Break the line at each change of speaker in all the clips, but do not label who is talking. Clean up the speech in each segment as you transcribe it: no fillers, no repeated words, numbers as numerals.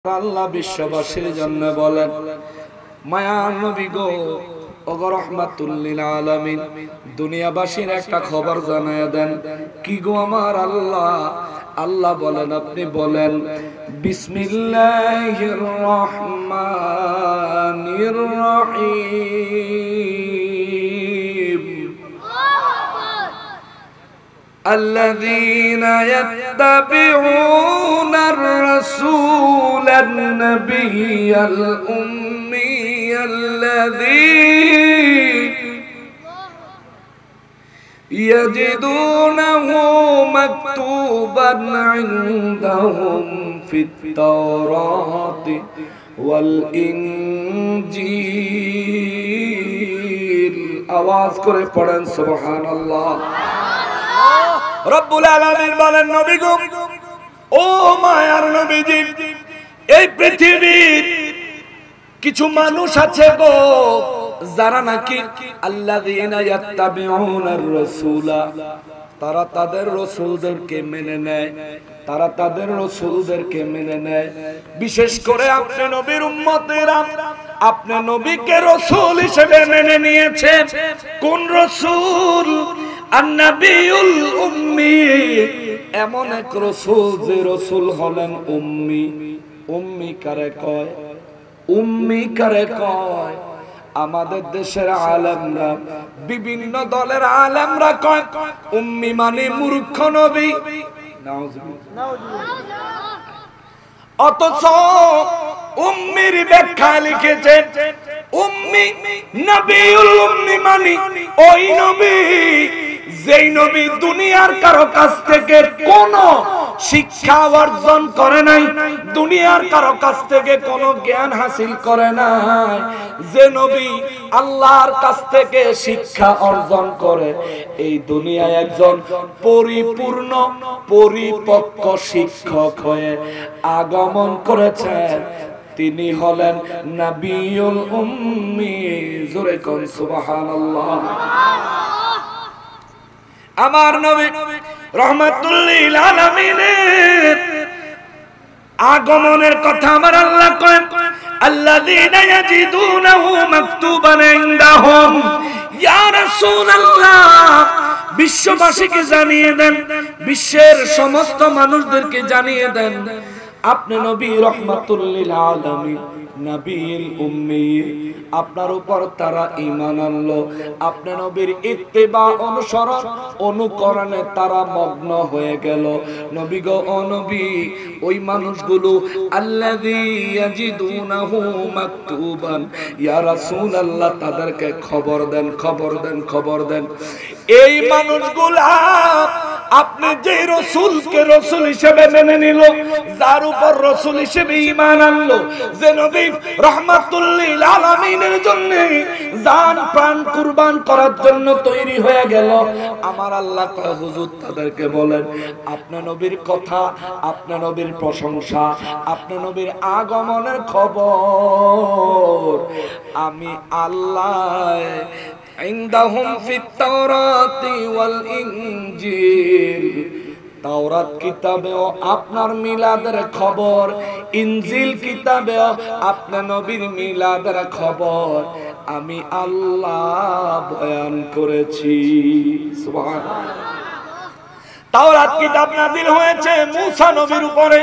আল্লাহ বিশ্ববাসীর জন্য বলেন, মায়ার নবী গো, ওগো রাহমাতুল লিল আলামিন, দুনিয়াবাসীর একটা খবর জানায়া দেন। কি গো আমার আল্লাহ? আল্লাহ বলেন, আপনি বলেন, বিসমিল্লাহির রহমানির রহিম। الذين يتبعون الرسول النبي الأمي الذي يجدونه مكتوبا عندهم في التوراة والإنجيل। आवाज করে পড়েন সুবহানাল্লাহ। রব্বুল আলামিন বলেন, নবী গো, ও মায়ার নবীজি, এই পৃথিবীর কিছু মানুষ আছে গো, যারা নাকি আল্লাযীনা ইয়াত্তাবিউনার রাসূলা, তারা তাদের রাসূলদেরকে মেনে নেয়, তারা তাদের রাসূলদেরকে মেনে নেয়। বিশেষ করে আপনি নবীর উম্মতেরা, আপনি নবীকে রাসূল হিসেবে মেনে নিয়েছেন। কোন রাসূল? আন-নাবিয়ুল উম্মি, এমন এক রাসূল যে রাসূল হলেন উম্মি। উম্মি কারে কয়? উম্মি কারে কয়? আমাদের দেশের আলেমরা, বিভিন্ন দলের আলেমরা কয় উম্মি মানে মূর্খ নবী। অথচ উম্মির ব্যাখ্যা লিখেছেন, উম্মি নবিউল উম্মি মানে ওই নবী যেই নবী দুনিয়ার কারো কাছ থেকে কোনো শিক্ষা অর্জন করে নাই, দুনিয়ার কারো কাছ থেকে কোনো জ্ঞান হাসিল করে নাই। যে নবী আল্লাহর কাছ থেকে শিক্ষা অর্জন করে, এই দুনিয়ায় একজন পরিপূর্ণ পরিপক্ক শিক্ষক হয়ে আগমন করেছেন, তিনি হলেন নবিউল উম্মি। জোরে কোন সুবহানাল্লাহ। আমার নবী রাহমাতুল লিল আলামিনের আগমনের কথা আমার আল্লাহ কয়, আল্লাযীনা ইয়াজিদুনাহু মাকতুবান ইনদাহুম। ইয়া রাসূলুল্লাহ, বিশ্ববাসীকে জানিয়ে দেন, বিশ্বের সমস্ত মানুষদেরকে জানিয়ে দেন, আপনি নবী রাহমাতুল লিল আলামিন, নবীল উম্মি, আপনার উপর তারা ঈমান আনলো, আপনি নবীর ইত্তিবা অনুসরণ অনুকরণে তারা মগ্ন হয়ে গেল। নবী গো, ও নবী, ওই মানুষগুলো আল্লাযী ইয়াজিদুনাহু মাকতুবান, ইয়া রাসূলুল্লাহ, তাদেরকে খবর দেন, খবর দেন, খবর দেন। এই মানুষগুলা আপনি যে রাসূলকে রাসূল হিসেবে মেনে নিল, যার উপর রাসূল হিসেবে ঈমান আনলো, যে নবী রাহমাতুল লিল আলামিনের জন্য জান প্রাণ কুরবান করার জন্য তৈরি হয়ে গেল, আমার আল্লাহ কয়, হুজুর তাদেরকে বলেন, আপনি নবীর কথা, আপনি নবীর প্রশংসা, আপনি নবীর আগমনের খবর আমি আল্লাহ ইনদাহুম ফিত তাওরাতি ওয়াল ইনজিল, তাওরাত কিতাবেও আপনার মিলাদের খবর, ইনজিল কিতাবেও আপনার নবীর মিলাদের খবর আমি আল্লাহ বয়ান করেছি। সুবহানাল্লাহ। তাওরাত কিতাব নাযিল হয়েছে মুসা নবীর উপরে।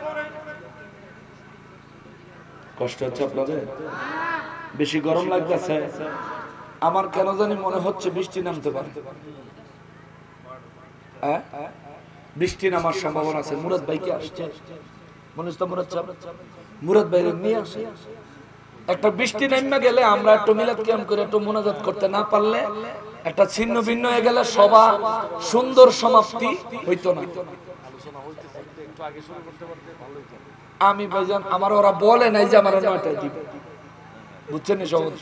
কষ্ট হচ্ছে আপনাদের? বেশি গরম লাগতেছে? আমার কেন জানি মনে হচ্ছে বৃষ্টি নামতে পারে। হ্যাঁ, বৃষ্টি নামার সম্ভাবনা আছে। মুরাদ ভাই কি আসছে? মনে হচ্ছে মুরাদ ভাই নিয়ে আসে। একটা বৃষ্টি নামা গেলে আমরা একটু মিলাদ কিয়াম করে একটু মুনাজাত করতে না পারলে, একটা ছিন্ন ভিন্ন হয়ে গেলে সভা সুন্দর সমাপ্তি হইতো না। আমি ভাইজান, আমার ওরা বলে নাই যে আমার 9টায় দিবে, বুঝছেন?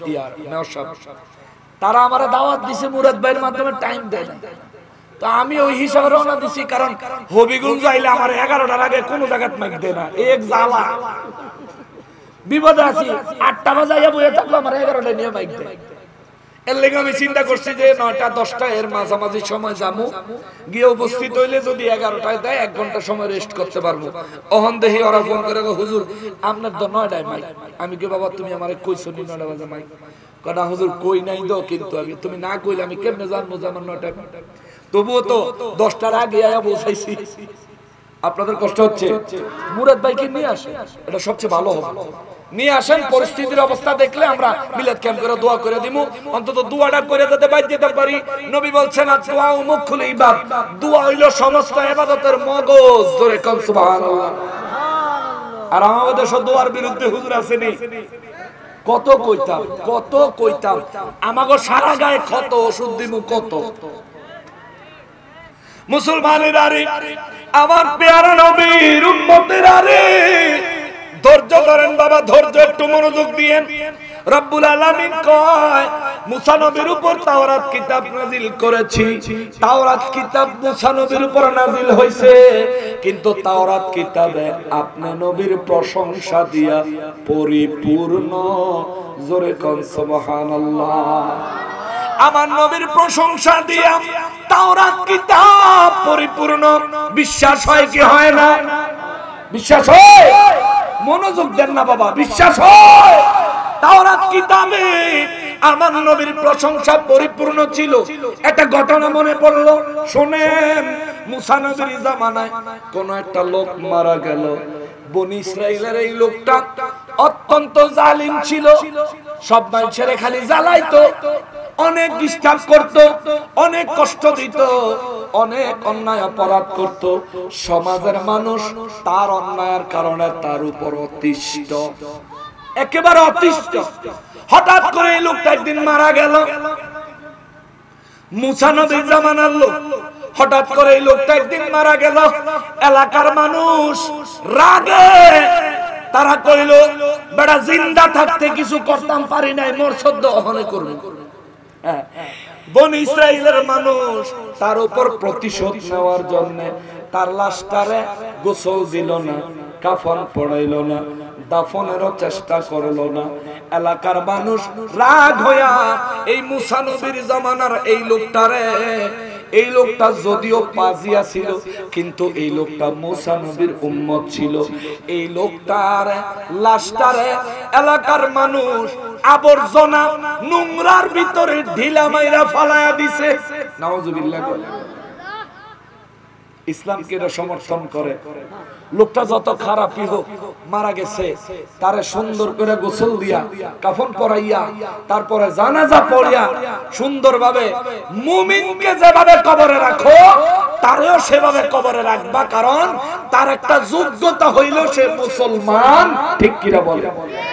তারা আমার দাওয়াত দিছে মুরাদ ভাইয়ের মাধ্যমে, টাইম দেয় না। তো আমি ওই হিসাবে রওনা দিছি, কারণ হবিগঞ্জ আইলে আমার 11টার আগে কোনো জায়গায় মাইক দেয় না। এক জ্বালা, বিপদে আছি। 8টা বাজে বইয়ে থাকলো, আমার 11টায় নিয়ে মাইক দেয়। এর লেগে আমি চিন্তা করছি যে 9টা-10টা এর মাঝামাঝি সময় যাবো, গিয়ে উপস্থিত হইলে যদি 11টায় দেয় 1 ঘন্টা সময় রেস্ট করতে পারবো। অহন দেহি ওরা ফোন করে, হুজুর আপনার তো 9টায় মাইক। আমি কি বাবা তুমি আমারে কইছো নি 9টা বাজে মাইক? কথা হুজুর কই নাই তো, কিন্তু আমি তুমি না কইলে আমি কেমনে জানবো যে আমার 9টায়? তবুও তো 10টার আগে আয়া পৌঁছাইছি। আপনাদের কষ্ট হচ্ছে, মুরাদ ভাইকে নিয়ে আসেন, এটা সবচেয়ে ভালো হবে। নিয়ে আসেন, পরিস্থিতির অবস্থা দেখলে আমরা মিলাদ ক্যাম্প করে দোয়া করে দিমু, অন্তত দোয়াটা করে যাতে বাইরে যেতে পারি। নবী বলছেন দোয়া মুখুল ইবাদত, দোয়া হইল সমস্ত ইবাদতের মগজ। জোরে কোন সুবহানাল্লাহ। আর আমাদের দেশে দোয়ার বিরুদ্ধে হুজুর আসেনি, কত কইতাম আমাগো সারা গায়ে ক্ষত ওষুধ দিমু কত। মুসলমানের আরে, আমার পেয়ারা নবীর উম্মতের আরে, ধৈর্য ধরেন বাবা, ধৈর্য একটু মনোযোগ দিয়েন। রব্বুল আলামিন কয় মুসা নবীর উপর তাওরাত কিতাব নাজিল করেছি। তাওরাত কিতাব মুসা নবীর উপর নাজিল হইছে, কিন্তু তাওরাত কিতাবে আপনি নবীর প্রশংসা দিয়া পরিপূর্ণ। জোরে কোন সুবহানাল্লাহ। আমার নবীর প্রশংসা দিয়া তাওরাত কিতাব পরিপূর্ণ। বিশ্বাস হয় কি হয় না? বিশ্বাস হয়? মনোযোগ দেন না বাবা, বিশ্বাস হয়। তাওরাত কিতাবে আমার নবীর প্রশংসা পরিপূর্ণ ছিল। একটা ঘটনা মনে পড়লো, শুনেন। মুসা নবীর জামানায় কোন একটা লোক মারা গেল। বনি ইসরাইলের এই লোকটা অত্যন্ত জালিম ছিল, সব মানুষের খালি জ্বালাইতো, অনেক ডিস্টার্ব করত, অনেক কষ্ট দিত, অনেক অন্যায় অপরাধ করত। সমাজের মানুষ তার অন্যায়ের কারণে তার উপর অতিষ্ঠ, একেবারে অতিষ্ঠ। হঠাৎ করে এই লোকটা একদিন মারা গেল। মুসা নবীর জামানার লোক, হঠাৎ করে এই লোকটা একদিন মারা গেল। এলাকার মানুষ রাগে তারা কইল, বেটা জিন্দা থাকতে কিছু করতাম পারি নাই, মোর সদ্য অহনে করবে। বনি ইসরাইলের মানুষ তার উপর প্রতিশোধ নেওয়ার জন্য তার লাশটারে গোসল দিল না, কাফন পড়াইল না, দাফনেরও চেষ্টা করলো না। এলাকার মানুষ রাগ হইয়া এই মুসা নবীর জামানার এই লোকটারে, এই লোকটা যদিও পাজিয়া ছিল, কিন্তু এই লোকটা মুসা নবীর উম্মত ছিল। এই লোকটার লাশটারে এলাকার মানুষ আবর্জনা নোংরার ভিতরে ঢিলা মাইরা ফালায়া দিছে। নাউজুবিল্লাহ। ইসলামকে এটা সমর্থন করে। লোকটা যত খারাপই হোক, মারা গেছে, তারে সুন্দর করে গোসল দিয়া, কাফন পরাইয়া, তারপরে জানাজা পড়িয়া সুন্দরভাবে, মুমিনকে যেভাবে কবরে রাখো তারেও সেভাবে কবরে রাখবা, কারণ তার একটা যোগ্যতা হইল সে মুসলমান। ঠিক কিনা বলে?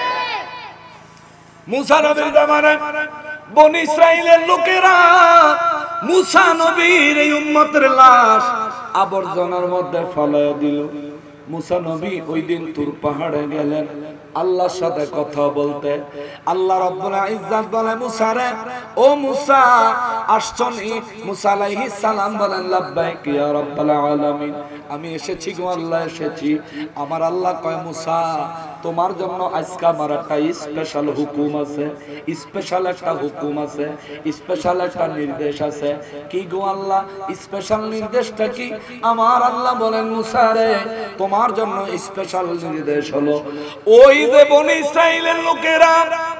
মুসা নবীর জামানায় বনি ইসরাইলের লোকেরা মুসা নবীর এই উম্মতের লাশ আবর্জনার মধ্যে ফেলাইয়া দিল। মুসা নবী ওই দিন তুর পাহাড়ে গেলেন আল্লাহর সাথে কথা বলতে। আল্লাহ রাব্বুল ইজ্জত বলে মুসারে, ও মুসা আসছনি? মুসা আলাইহিস সালাম বলেন, লাব্বাইক ইয়া রাব্বাল আলামিন, আমি এসেছি গো আল্লাহ, এসেছি। আমার আল্লাহ কয়, মুসা তোমার জন্য আজকে আমার একটা স্পেশাল হুকুম আছে, স্পেশাল একটা হুকুম আছে, স্পেশাল একটা নির্দেশ আছে। কি গো আল্লাহ, স্পেশাল নির্দেশটা কি? আমার আল্লাহ বলেন, মুসা রে তোমার জন্য স্পেশাল নির্দেশ হলো, ওই যে বনি ইসরাইলের লোকেরা,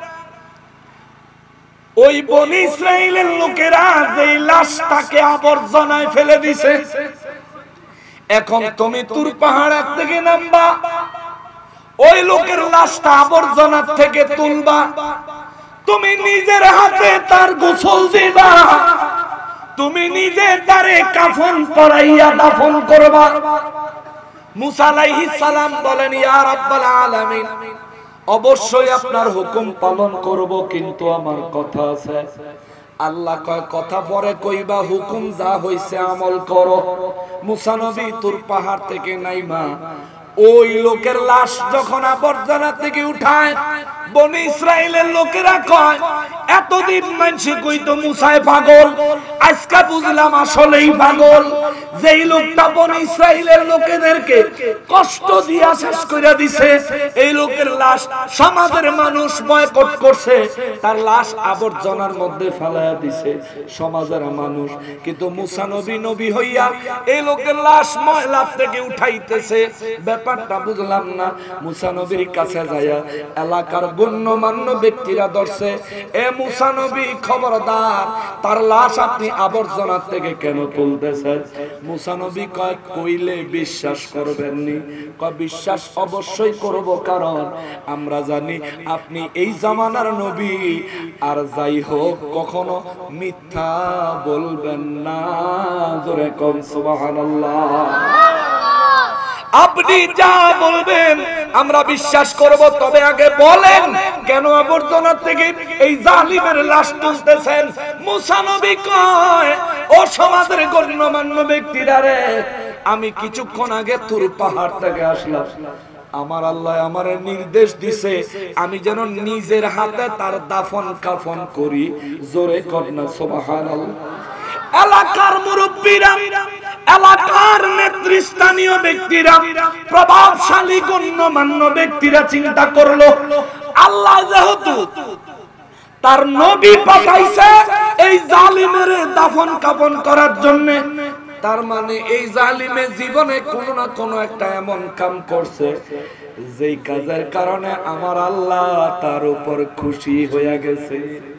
ওই বনি ইসরাইলের লোকেরা যেই লাশটাকে আবর্জনায় ফেলে দিছে, এখন তুমি তুর পাহাড় থেকে নামবা, ওই লোকের লাশটা আবর্জনা থেকে তুলবা, তুমি নিজের হাতে তার গোসল দিবা, তুমি নিজে তারে কাফন পরাইয়া দাফন করবা। মুসা আলাইহিস সালাম বলেন, ইয়া রাব্বাল আলামিন, অবশ্যই আপনার হুকুম পালন করব, কিন্তু আমার কথা আছে। আল্লাহ কয়, কথা পরে কইবা, হুকুম যা হইছে আমল করো। মুসা নবী তুর পাহাড় থেকে নাইমা ওই লোকের লাশ যখন আবর্জনা থেকে উঠায়, বনি ইসরাইলের লোকেরা কয়, এতদিন মানুষে কইতো মুসায় পাগল, আজকে বুঝলাম আসলেই পাগল। যেই লোকটা বনি ইসরাইলের লোকেদেরকে কষ্ট দিয়া শেষ করে দিছে, এই লোকের লাশ সমাজের মানুষ বয়কট করছে, তার লাশ আবর্জনার মধ্যে ফেলাইয়া দিছে সমাজের মানুষ। কিন্তু মুসা নবী নবী হইয়া এই লোকের লাশ ময়লা থেকে উঠাইতেছে। ব্যাপারটা বুঝলাম না। মুসা নবীর কাছে যায়া এলাকার গণ্যমান্য ব্যক্তিরা ধরছে, এ মুসা নবী খবরদার, তার লাশ আপনি আবর্জনা থেকে কেন তুলতেছেন? মুসা নবী কয়, কইলে বিশ্বাস করবেননি? কয়, বিশ্বাস অবশ্যই করব, কারণ আমরা জানি আপনি এই জামানার নবী, আর যাই হোক কখনো মিথ্যা বলবেন না। জোরে কম সুবহানাল্লাহ। আপনি যা বলবেন আমরা বিশ্বাস করব, তবে আগে বলেন কেন আবর্জনা থেকে এই জালিমের লাশ তুলতেছেন? মুসা নবী কয়, ও সমাজের গণ্যমান্য ব্যক্তিরা রে, আমি কিছুক্ষণ আগে তুর পাহাড় থেকে আসলাম। আমার আল্লাহ আমারে নির্দেশ দিছে আমি যেন নিজের হাতে তার দাফন কাফন করি। জোরে কন্যা সুবহানাল্লাহ। এলাকার মুরব্বীরা, এলাকার নেতৃস্থানীয় ব্যক্তিরা, প্রভাবশালী গণ্যমান্য ব্যক্তিরা চিন্তা করলো, আল্লাহ যেহেতু তার নবী পাঠাইছে এই জালিমের দাফন কাফন করার জন্য, তার মানে এই জালিমে জীবনে কোনো না কোনো একটা এমন কাম করছে যেই কাজের কারণে আমার আল্লাহ তার উপর খুশি হয়ে গেছে।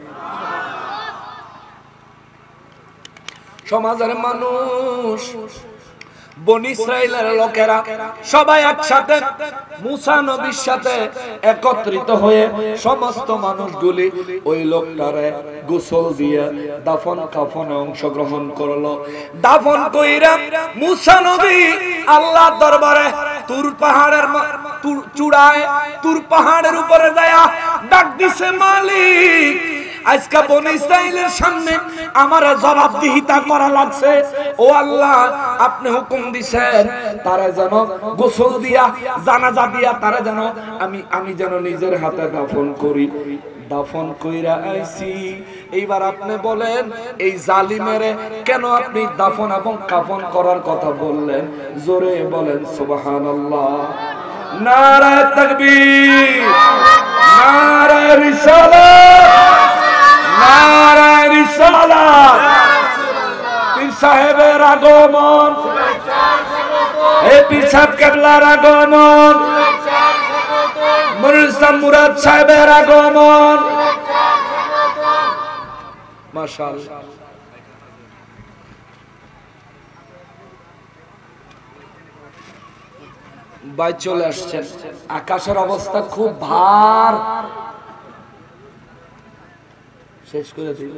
সমাজের মানুষ, বনি ইসরাইলের লোকেরা সবাই একসাথে মুসা নবীর সাথে একত্রিত হয়ে সমস্ত মানুষগুলি ওই লোকটারে গোসল দিয়ে দাফন কাফনে অংশগ্রহণ করলো। দাফন কইরা মুসা নবী আল্লাহর দরবারে তুর পাহাড়ের চূড়ায়, তুর পাহাড়ের উপরে যায়া ডাক দিছে, মালিক, আজকে বনি ইসরাইলের সামনে আমার জবাবদিহিতা করা লাগছে। ও আল্লাহ, আপনি হুকুম দিছেন তারা যেন গোসল দিয়া জানাজা দিয়া তারা যেন আমি যেন নিজের হাতে দাফন করি। দাফন কইরা আইছি, এইবার আপনি বলেন এই জালিমের কেন আপনি দাফন এবং কাফন করার কথা বললেন? জোরে বলেন সুবহানাল্লাহ। নারায়ে তাকবীর, নারায়ে রিসালাত, নারায়ে রিসালাত। পীর সাহেবের আগমন, এই পীর সাহেব কেবলার আগমন, মুরিদ ইসলাম মুরাদ সাহেবের আগমন। মাশাআল্লাহ। ভাই চলে আসছেন। আকাশের অবস্থা খুব ভার, শেষ করে দিল।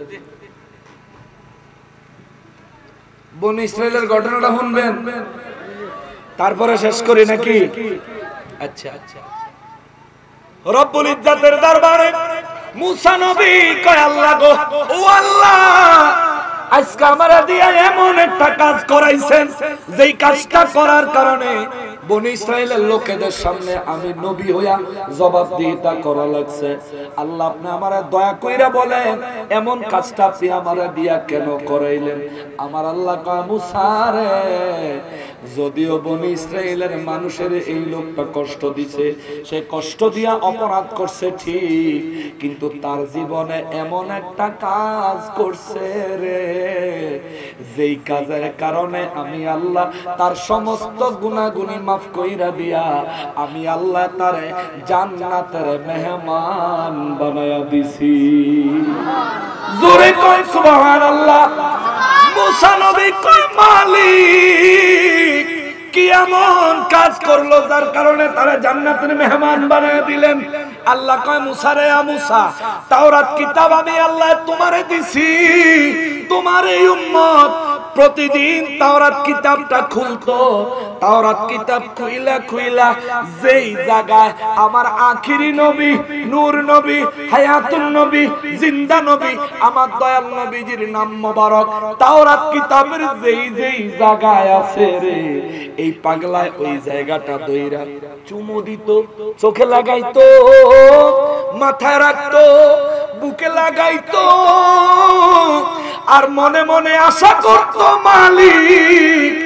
বনি ইসরাইলের ঘটনাটা শুনবেন, তারপরে শেষ করি নাকি? আচ্ছা আচ্ছা। রব্বুল ইজ্জাতের দরবারে মুসা নবী কয়, আল্লাহ গো, ও আল্লাহ, আজকে আমারে দিয়ে এমন একটা কাজ করাইছেন যেই কাজটা করার কারণে বনি ইসরাইলের লোকেদের সামনে আমি নবী হইয়া জবাবদিহিতা করা লাগছে। আল্লাহ, আপনি আমারে দয়া কইরা বলেন এমন কাজটা আপনি আমারে দিয়া কেন করাইলেন? আমার আল্লাহ কয়, মুসা রে, যদিও বনি ইসরাইলের মানুষের এই লোকটা কষ্ট দিছে, সে কষ্ট দিয়া অপরাধ করছে ঠিক, কিন্তু তার জীবনে এমন একটা কাজ করছে রে যেই কাজের কারণে আমি আল্লাহ তার সমস্ত গুনাহগুনি মাফ কইরা দিয়া আমি আল্লাহ তারে জান্নাতের মেহমান বানায়া দিছি। জোরে কই সুবহানাল্লাহ। মুসা নবী কই, মালিক, কি এমন কাজ করলো যার কারণে তারা জান্নাতের মেহমান বানায় দিলেন? আল্লাহ কয়, মুসা রে, মুসা, তাওরাত কিতাব আমি আল্লাহ তোমারে দিছি। তোমার এই উম্মত প্রতিদিন তাওরাত কিতাবটা খুলতো, তাওরাত কিতাব খুইলা খুইলা যেই জায়গায় আমার আখিরি নবী, নূর নবী, হায়াতুন নবী, জিন্দা নবী, আমার দয়াল নবীজির নাম মোবারক তাওরাত কিতাবের যেই যেই জায়গায় আছে রে, এই পাগলায় ওই জায়গাটা দইরা চুমু দিত, চোখে লাগাইতো, মাথায় রাখতো, বুকে লাগাইতো, আর মনে মনে আশা করতো, মালিক,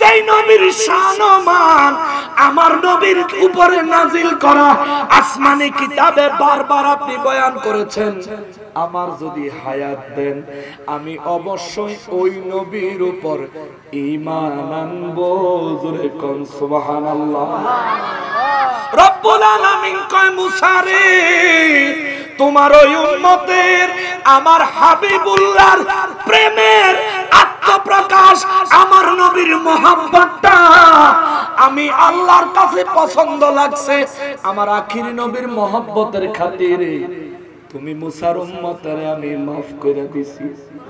যেই নবীর শান ও মান আমার নবীর উপরে নাজিল করা আসমানি কিতাবে বারবার আপনি বয়ান করেছেন, আমার যদি হায়াত দেন আমি অবশ্যই ওই নবীর উপর ঈমান আনবো। জোরে কোন সুবহানাল্লাহ। রব্বুল আলামিন কয় মুসা রে, তোমার ওই উম্মতের আমার হাবিবুল্লাহর প্রেমের আত্মপ্রকাশ, আমার নবীর মহব্বতটা আমি আল্লাহর কাছে পছন্দ লাগছে। আমার আখিরি নবীর মহব্বতের খাতিরে তুমি মুসার উম্মতের আমি মাফ করে দিছি।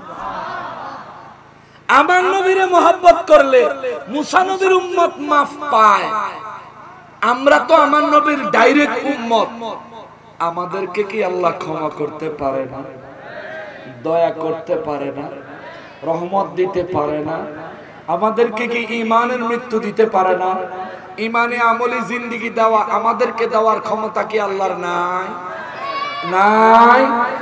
আমার নবীরে মহব্বত করলে মুসা নবীর উম্মত মাফ পায়। আমরা তো আমার নবীর ডাইরেক্ট উম্মত, আমাদেরকে কি আল্লাহ ক্ষমা করতে পারে না? দয়া করতে পারে না? রহমত দিতে পারে না? আমাদেরকে কি ঈমানের মৃত্যু দিতে পারে না? ঈমানে আমলি জিন্দেগি দেওয়া আমাদেরকে দেওয়ার ক্ষমতা কি আল্লাহর নাই? নাই,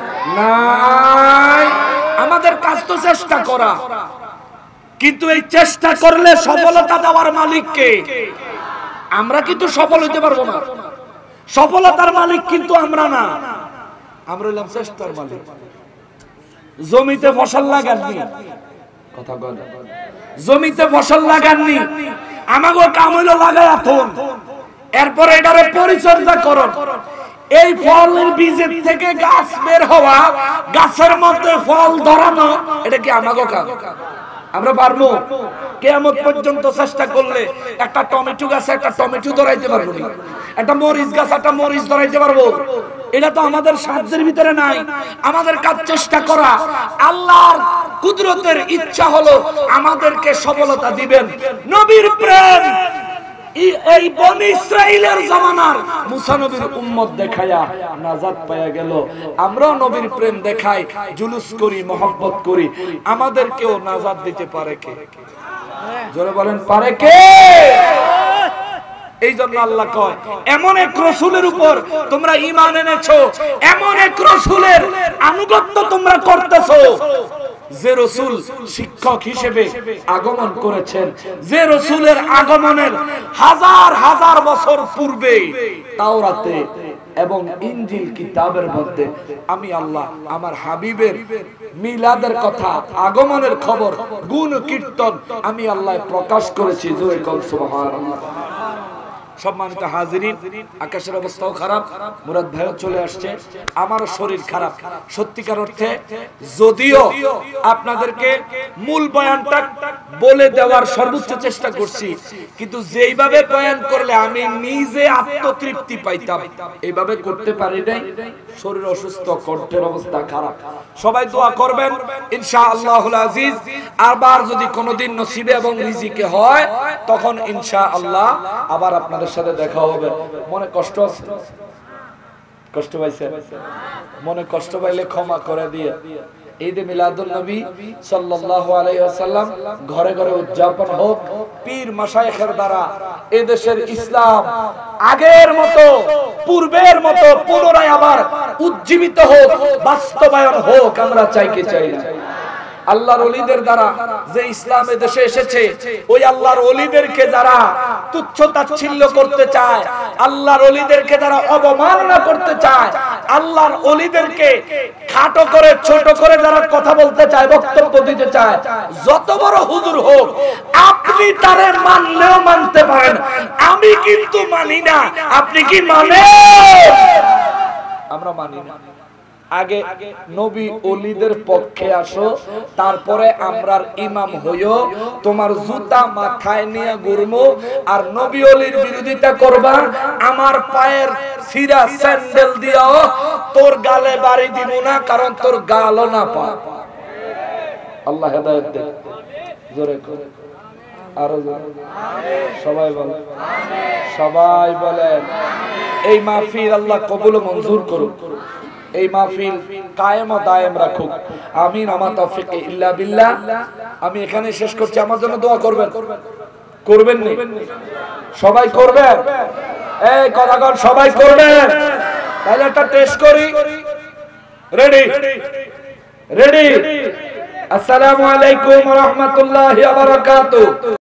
নাই। আমাদের কাজ তো চেষ্টা করা, কিন্তু এই চেষ্টা করলে সফলতা দেওয়ার মালিক কে? আমরা কিন্তু সফল হইতে পারবো না। সফলতার মালিক কিন্তু আমরা না, আমরা হলাম চেষ্টার মালিক। জমিতে ফসল লাগাননি, কথা বল, জমিতে ফসল লাগাননি, আমাগো কাম হইলো লাগায়া থন, এরপরে এটারে পরিচর্যা করুন। এই ফলের বীজের থেকে গাছ বের হওয়া, গাছের মধ্যে ফল ধরানো, এটা কি আমাগো কাম? আমরা পারবো? কিয়ামত পর্যন্ত চেষ্টা করলে একটা টমেটো গাছে একটা টমেটো ধরাইতে পারবো না, একটা মরিচ গাছ একটা মরিচ ধরাইতে পারবো? এটা তো আমাদের সাধ্যের ভিতরে নাই। আমাদের কাজ চেষ্টা করা। আল্লাহর কুদরতের ইচ্ছা হলো আমাদেরকে সফলতা দিবেন। নবীর প্রেম এই বনি ইসরাইলের জামানার মুসা নবীর উম্মত দেখায়া নাজাত পায়া গেল। আমরাও নবীর প্রেম দেখাই, জুলুস করি, মহব্বত করি, আমাদেরকেও নাজাত দিতে পারে কে? জোরে বলেন, পারে কে? এই জন্য আল্লাহ কয়, এমন এক রাসূলের উপর তোমরা ঈমান এনেছো, এমন এক রাসূলের আনুগত্য তোমরা করতেছো যে রাসূল শিক্ষক হিসেবে আগমন করেছেন, যে রাসূলের আগমনের হাজার হাজার বছর পূর্বে তাওরাতে এবং ইনজিল কিতাবের মধ্যে আমি আল্লাহ আমার হাবিবের মিলাদের কথা, আগমনের খবর, গুণ কীর্তন আমি আল্লাহ প্রকাশ করেছি। জোরে বল সুবহানাল্লাহ। সম্মানিত হাজিরিন, আকাশের অবস্থাও খারাপ, মুরাদ ভাইও চলে আসছে, আমারও শরীর খারাপ। সত্যিকার অর্থে যদিও আপনাদেরকে মূল বয়ানটা বলে দেওয়ার সর্বোচ্চ চেষ্টা করছি, কিন্তু যেইভাবে বয়ান করলে আমি নিজে আত্মতৃপ্তি পাইতাম এইভাবে করতে পারি নাই। শরীর অসুস্থ, কণ্ঠের অবস্থা খারাপ। সবাই দোয়া করবেন ইনশাআল্লাহুল আজিজ। আবার যদি কোনোদিন নসিবে এবং রিজিকে হয় তখন ইনশাআল্লাহ আবার আপনাদের সাথে দেখা হবে। মনে কষ্ট আছে? কষ্ট পাইছে? মনে কষ্ট পাইলে ক্ষমা করে দিয়ে ঈদে মিলাদুন নবী সাল্লাল্লাহু আলাইহি ওয়াসাল্লাম ঘরে ঘরে উদযাপন হোক। পীর মাশায়েখের দ্বারা এই দেশের ইসলাম আগের মতো, পূর্বের মতো পুনরায় আবার উজ্জীবিত হোক, বাস্তবায়ন হোক। আমরা চাই কি চাই না? আল্লাহর ওলিদের দ্বারা যে ইসলাম এ দেশে এসেছে, ওই আল্লাহর ওলিদেরকে যারা তুচ্ছ তাচ্ছিল্য করতে চায়, আল্লাহর ওলিদেরকে যারা অবমাননা করতে চায়, আল্লাহর ওলিদেরকে খাটো করে ছোট করে যারা কথা বলতে চায়, বক্তব্য দিতে চায়, যত বড় হুজুর হোক, আপনি তারে মানলেও মানতে পারেন, আমি কিন্তু মানি না। আপনি কি মানেন? আমরা মানি না। আগে নবী ওলিদের পক্ষে আসো, তারপরে আমরার ইমাম হইও। তোমার জুতা মাথায় নিয়ে ঘুরমো আর নবী ওলির বিরোধিতা করবা, আমার পায়ের ছিঁড়া স্যান্ডেল দিও, তোর গালে বাড়ি দিব না, কারণ তোর গালও না পা। আল্লাহ হেদায়েত দেন। জোরে করে আরো জোরে সবাই বলেন, সবাই বলেন। এই মাহফিল আল্লাহ কবুল ও মঞ্জুর করুক। এই মাহফিল কায়েম ও দায়েম রাখুক। আমিন। আমা তাওফিক ইল্লা বিল্লাহ। আমি এখানে শেষ করছি। আমার জন্য দোয়া করবেন, করবেন নি? সবাই করবেন? এই কথাগণ সবাই করবেন? তাহলে একটা টেস্ট করি। রেডি? রেডি? আসসালামু আলাইকুম ওয়া রাহমাতুল্লাহি ওয়া বারাকাতুহু।